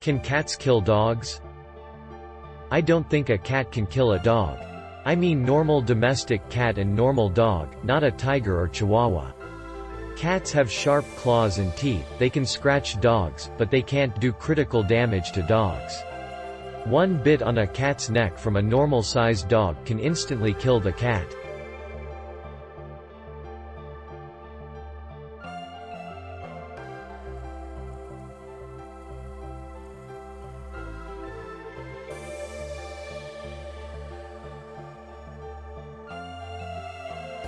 Can cats kill dogs? I don't think a cat can kill a dog. I mean normal domestic cat and normal dog, not a tiger or chihuahua. Cats have sharp claws and teeth, they can scratch dogs, but they can't do critical damage to dogs. One bit on a cat's neck from a normal-sized dog can instantly kill the cat.